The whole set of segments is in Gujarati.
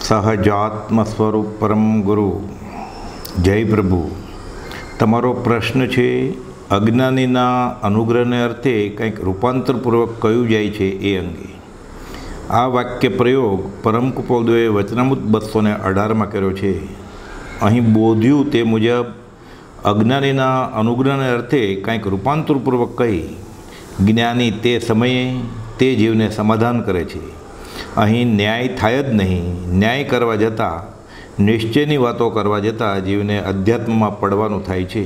સહજાત્મ સ્વરૂપ પરમ ગુરુ જય પ્રભુ. તમારો પ્રશ્ન છે અજ્ઞાનીના અનુગ્રહને અર્થે કંઈક રૂપાંતરપૂર્વક કયું જાય છે એ અંગે. આ વાક્ય પ્રયોગ પરમ કૃપાળુએ વચનામૃત 218માં કર્યો છે. અહીં બોધ્યું તે મુજબ અજ્ઞાનીના અનુગ્રહને અર્થે કંઈક રૂપાંતરપૂર્વક કહી જ્ઞાની તે સમયે તે જીવને સમાધાન કરે છે. અહીં ન્યાય થાય જ નહીં. ન્યાય કરવા જતાં, નિશ્ચયની વાતો કરવા જતાં જીવને અધ્યાત્મમાં પડવાનું થાય છે.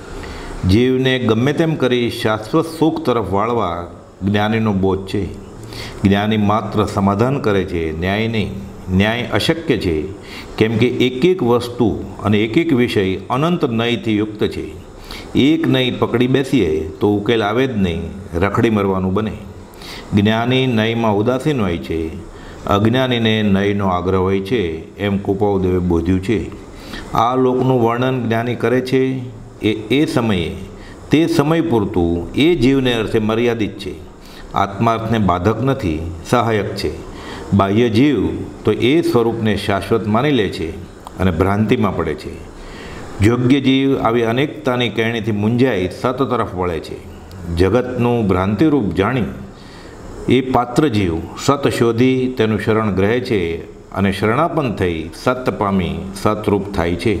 જીવને ગમે તેમ કરી શાશ્વત સુખ તરફ વાળવા જ્ઞાનીનો બોધ છે. જ્ઞાની માત્ર સમાધાન કરે છે, ન્યાય નહીં. ન્યાય અશક્ય છે, કેમ કે એક એક વસ્તુ અને એક એક વિષય અનંત નયથી યુક્ત છે. એક નય પકડી બેસીએ તો ઉકેલ આવે જ નહીં, રખડી મરવાનું બને. જ્ઞાની નયમાં ઉદાસીન હોય છે, અજ્ઞાનીને નયનો આગ્રહ હોય છે, એમ કૃપાળુદેવે બોધ્યું છે. આ લોકનું વર્ણન જ્ઞાની કરે છે એ સમયે તે સમય પૂરતું એ જીવને અર્થે મર્યાદિત છે. આત્માર્થને બાધક નથી, સહાયક છે. બાહ્ય જીવ તો એ સ્વરૂપને શાશ્વત માની લે છે અને ભ્રાંતિમાં પડે છે. યોગ્ય જીવ આવી અનેકતાની કહેણીથી મૂંઝાઈ સત તરફ વળે છે. જગતનું ભ્રાંતિરૂપ જાણી એ પાત્ર જીવ સત શોધી તેનું શરણ ગ્રહે છે અને શરણાપન્ન થઈ સત પામી સતરૂપ થાય છે.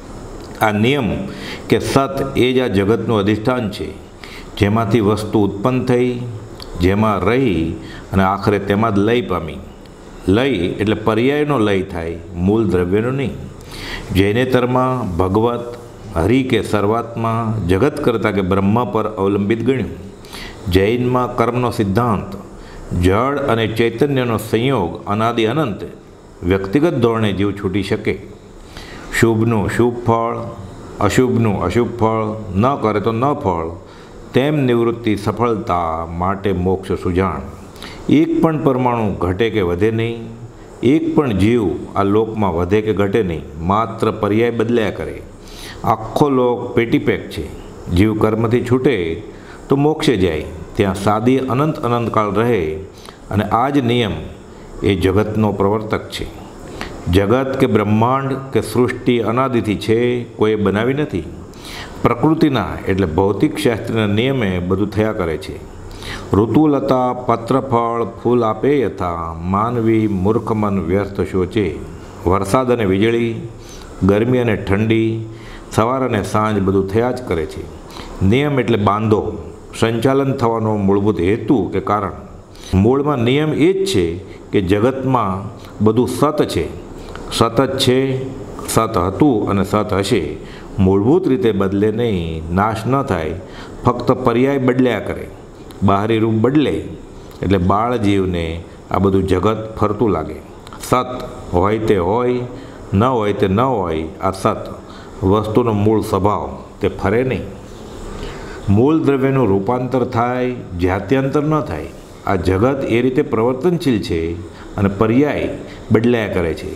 આ નિયમ કે સત એ જ આ જગતનું અધિષ્ઠાન છે, જેમાંથી વસ્તુ ઉત્પન્ન થઈ, જેમાં રહી અને આખરે તેમાં જ લય પામી. લય એટલે પર્યાયનો લય થાય, મૂળ દ્રવ્યનો નહીં. જૈનેતરમાં ભગવત, હરિ કે સર્વાત્મા, જગત કરતાં કે બ્રહ્મા પર અવલંબિત ગણ્યું. જૈનમાં કર્મનો સિદ્ધાંત, જળ અને ચૈતન્યનો સંયોગ અનાદિ અનંત, વ્યક્તિગત ધોરણે જીવ છૂટી શકે. શુભનું શુભ ફળ, અશુભનું અશુભ ફળ, ન કરે તો ન ફળ, તેમ નિવૃત્તિ સફળતા માટે મોક્ષ સુજાણ. એક પણ પરમાણુ ઘટે કે વધે નહીં, એક પણ જીવ આ લોકમાં વધે કે ઘટે નહીં, માત્ર પર્યાય બદલ્યા કરે. આખો લોક પેટીપેક છે. જીવ કર્મથી છૂટે તો મોક્ષે જાય, ત્યાં સાદી અનંત અનંતકાળ રહે. અને આ જ નિયમ એ જગતનો પ્રવર્તક છે. જગત કે બ્રહ્માંડ કે સૃષ્ટિ અનાદિથી છે, કોઈએ બનાવી નથી. પ્રકૃતિના એટલે ભૌતિક શાસ્ત્રના નિયમે બધું થયા કરે છે. ઋતુલતા પત્રફળ ફૂલ આપે યથા, માનવી મૂર્ખ મન વ્યર્થ શોચે. વરસાદ અને વીજળી, ગરમી અને ઠંડી, સવાર અને સાંજ બધું થયા જ કરે છે. નિયમ એટલે બાંધો, સંચાલન થવાનો મૂળભૂત હેતુ કે કારણ. મૂળમાં નિયમ એ જ છે કે જગતમાં બધું સત છે, સત જ છે, સત હતું અને સત હશે. મૂળભૂત રીતે બદલે નહીં, નાશ ન થાય, ફક્ત પર્યાય બદલ્યા કરે. બહારી રૂપ બદલે એટલે બાળ જીવને આ બધું જગત ફરતું લાગે. સત હોય તે હોય, ન હોય તે ન હોય. આ સત વસ્તુનો મૂળ સ્વભાવ, તે ફરે નહીં. મૂળ દ્રવ્યનું રૂપાંતર થાય, જાત્યંતર ન થાય. આ જગત એ રીતે પ્રવર્તનશીલ છે અને પર્યાય બદલાયા કરે છે.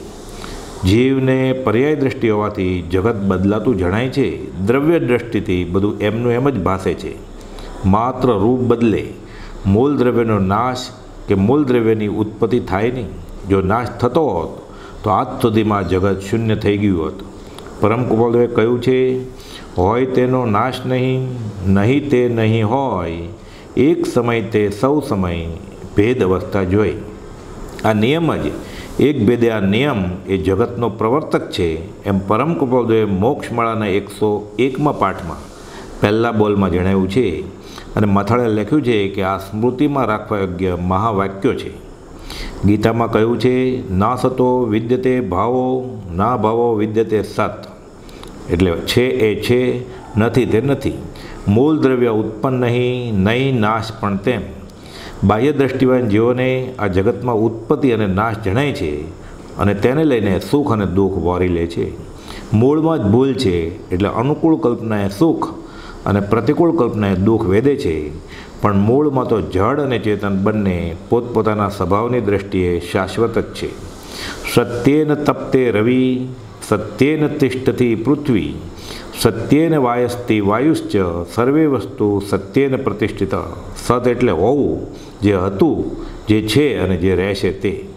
જીવને પર્યાય દ્રષ્ટિ હોવાથી જગત બદલાતું જણાય છે. દ્રવ્ય દ્રષ્ટિથી બધું એમનું એમ જ ભાસે છે, માત્ર રૂપ બદલે. મૂળ દ્રવ્યનો નાશ કે મૂળ દ્રવ્યની ઉત્પત્તિ થાય નહીં. જો નાશ થતો હોત તો આજ સુધીમાં જગત શૂન્ય થઈ ગયું હોત. પરમ કૃપાળુએ કહ્યું છે, હોય તેનો નાશ નહીં, નહીં તે નહીં હોય, એક સમય તે સૌ સમય, ભેદ અવસ્થા જોઈ. આ નિયમ જ એક ભેદે આ નિયમ એ જગતનો પ્રવર્તક છે, એમ પરમ કૃપાળુએ મોક્ષમાળાના 101મા પાઠમાં પહેલા બોલમાં જણાવ્યું છે. અને મથાળે લખ્યું છે કે આ સ્મૃતિમાં રાખવા યોગ્ય મહાવાક્યો છે. ગીતામાં કહ્યું છે, ના સતો વિદ્યતે ભાવો, ના ભાવો વિદ્યતે સત. એટલે છે એ છે, નથી તે નથી. મૂળ દ્રવ્ય ઉત્પન્ન નહીં, નહીં નાશ પણ તેમ. બાહ્ય દ્રષ્ટિવાન જીવોને આ જગતમાં ઉત્પત્તિ અને નાશ જણાય છે અને તેને લઈને સુખ અને દુઃખ વારી લે છે. મૂળમાં જ ભૂલ છે, એટલે અનુકૂળ કલ્પનાએ સુખ અને પ્રતિકૂળ કલ્પનાએ દુઃખ વેદે છે. પણ મૂળમાં તો જડ અને ચેતન બંને પોતપોતાના સ્વભાવની દ્રષ્ટિએ શાશ્વત જ છે. સત્યેન તપ્તે રવિ, સત્યેન તિષ્ઠતિ પૃથ્વી, સત્યેન વાયસ્તિ વાયુશ્ચ, સર્વે વસ્તુ સત્યેન પ્રતિષ્ઠિત. સત એટલે હોવું, જે હતું, જે છે અને જે રહેશે તે.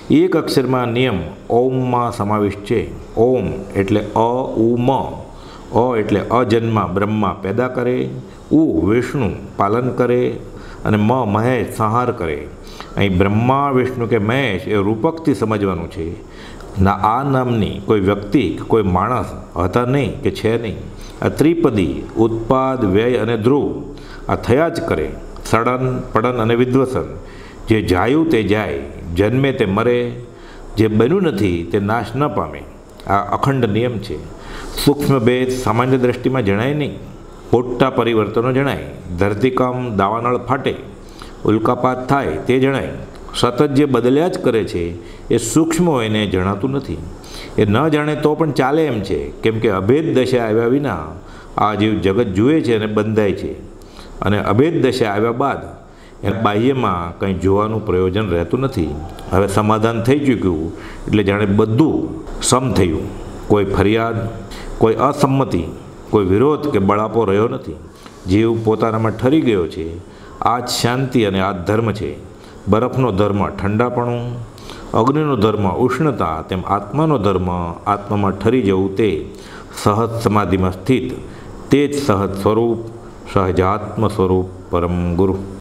એક અક્ષરમાં નિયમ ઓમમાં સમાવિષ્ટ છે. ઓમ એટલે અ ઉ મ. અ એટલે અજન્મા બ્રહ્મા પેદા કરે, ઉ વિષ્ણુ પાલન કરે અને મ મહેશ સંહાર કરે. અહીં બ્રહ્મા વિષ્ણુ કે મહેશ એ રૂપકથી સમજવાનું છે. આ નામની કોઈ વ્યક્તિ કોઈ માણસ હતા નહીં કે છે નહીં. આ ત્રિપદી ઉત્પાદ વ્યય અને ધ્રુવ આ થયા જ કરે. સડન પડન અને વિધ્વસન. જે જાયું તે જાય, જન્મે તે મરે, જે બન્યું નથી તે નાશ ન પામે. આ અખંડ નિયમ છે. સૂક્ષ્મ ભેદ સામાન્ય દ્રષ્ટિમાં જણાય નહીં, મોટા પરિવર્તનો જણાય. ધરતીકંપ દાવાનળ ફાટે, ઉલ્કાપાત થાય તે જણાય. સતત જે બદલ્યા જ કરે છે એ સૂક્ષ્મ એને જણાતું નથી. એ ન જાણે તો પણ ચાલે એમ છે, કેમ કે અભેદ દશા આવ્યા વિના આ જીવ જગત જુએ છે અને બંધાય છે. અને અભેદ દશા આવ્યા બાદ એ બાહ્યમાં કંઈ જોવાનું પ્રયોજન રહેતું નથી. હવે સમાધાન થઈ ચૂક્યું એટલે જાણે બધું સમ થયું. કોઈ ફરિયાદ, કોઈ અસંમતિ, કોઈ વિરોધ કે બળાપો રહ્યો નથી. જીવ પોતાનામાં ઠરી ગયો છે. આ જ શાંતિ અને આ જ ધર્મ છે. બરફનો ધર્મ ઠંડાપણું, અગ્નિનો ધર્મ ઉષ્ણતા, તેમ આત્માનો ધર્મ આત્મામાં ઠરી જવું, તે સહજ સમાધિમાં સ્થિત, તે જ સહજ સ્વરૂપ સહજાત્મ સ્વરૂપ પરમ ગુરુ.